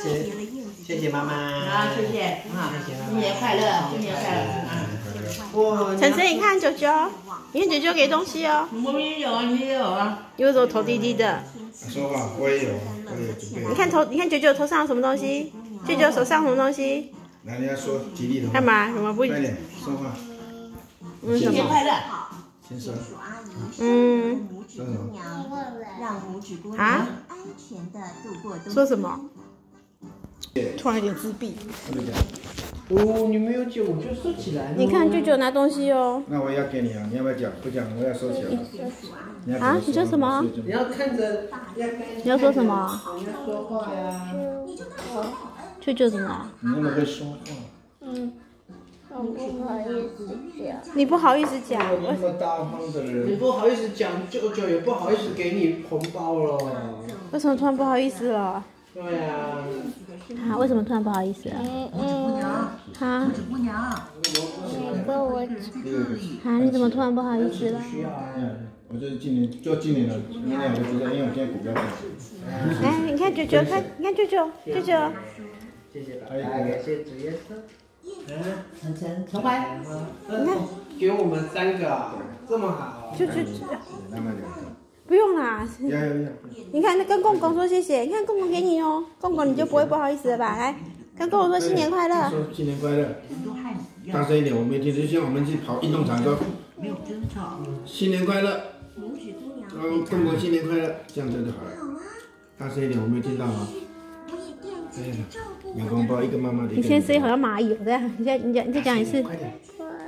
谢谢妈妈。 啊，谢谢啊，新年快乐，新年快乐啊！ 哇， 晨晨，你看九九，你看九九给东西哦。 我们也有啊，你也有啊。 有种头低低的。 说话，我也有，我也准备。 你看九九头上有什么东西？九九手上什么东西？ 来，你要说吉利的话。 干嘛？什么不？ 快点说话。 新年快乐。 先说。说什么？ 啊？说什么？突然有点自闭。 哦，你没有讲，我就收起来了。 你看舅舅拿东西哦。 那我也要给你啊，你要不要讲？不讲，我要收起来。 啊？你说什么？ 你要看着， 你要说什么？ 你要说话呀。 舅舅怎么？ 你那么会说话。 我不好意思讲。 你不好意思讲。 那么大方的人。 你不好意思讲，舅舅也不好意思给你红包了。 为什么突然不好意思了？ 对呀。 啊？为什么突然不好意思了？啊？ 跟我啊？你怎么突然不好意思了？ 我就是今年了，明年我就知道，因为我现在股票涨。 来，你看九九，你看九九，九九。 谢谢爸爸，感谢主耶稣。 晨晨，崇拜。 你看， 给我们3个啊，这么好。 就慢慢聊。 不用啦。 要。 你看，那跟公公说谢谢，你看公公给你哦，公公你就不会不好意思了吧？来，跟公公说新年快乐。 说新年快乐。大声一点，我没听。就像我们去跑运动场说，新年快乐。公公新年快乐，这样就好了。大声一点，我没听到吗？对了，阳光包一个妈妈的。 你现在声音好像蚂蚁，这样，你再讲一次。 快点。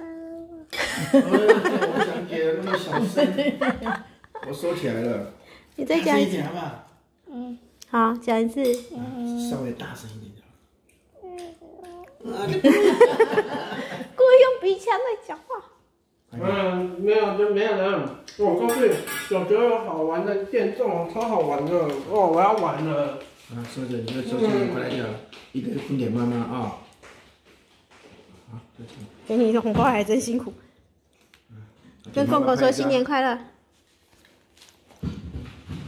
我想给了那么小声，我收起来了。 你再讲一次， 好不好？ 好，讲一次。 稍微大声一点就好。 故意用鼻腔在讲话。 没有就没有了。我告诉你，九九有好玩的电动，超好玩的哦！我要玩了。 说着，你就说新年快乐就好，一个分给妈妈啊。好，就这样。 给你一个红包还真辛苦。跟公公说新年快乐。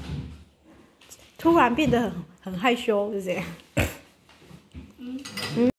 突然变得很害羞，是这样。